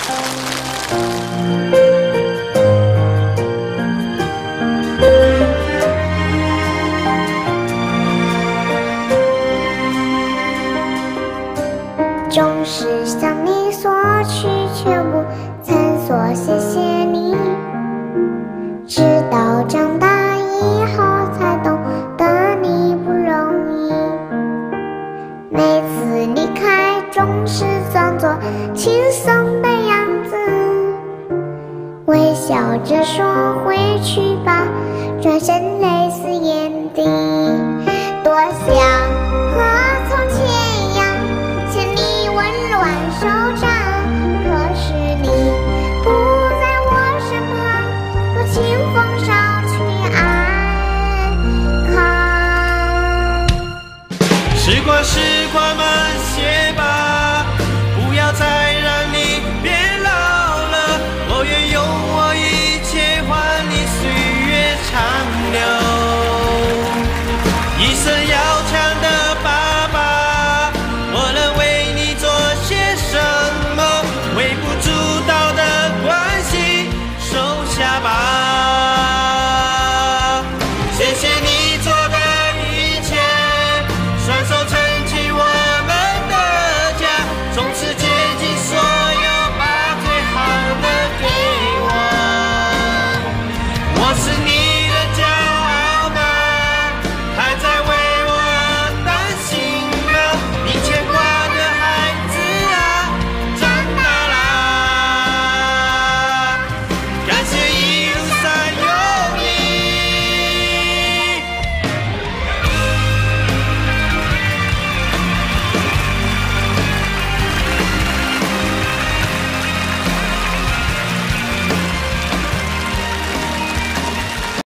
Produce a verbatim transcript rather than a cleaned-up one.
总是向你索取，却不曾说谢谢你。直到长大以后，才懂得你不容易。每次离开，总是装作轻松的样子，微笑着说回去吧，转身泪丝也